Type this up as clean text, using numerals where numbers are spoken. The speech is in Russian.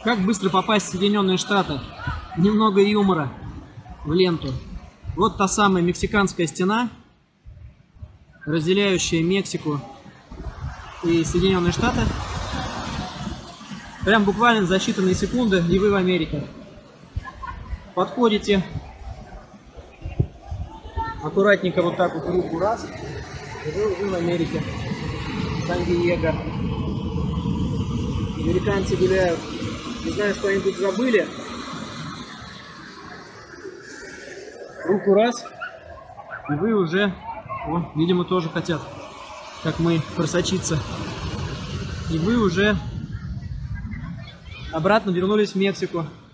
Как быстро попасть в Соединенные Штаты? Немного юмора в ленту. Вот та самая мексиканская стена, разделяющая Мексику и Соединенные Штаты. Прям буквально за считанные секунды, и вы в Америке. Подходите аккуратненько вот так вот руку раз, и вы уже в Америке. Сан-Диего. Американцы гуляют. Не знаю, что они тут забыли. Руку раз, и вы уже, о, видимо, тоже хотят, как мы, просочиться. И вы уже обратно вернулись в Мексику.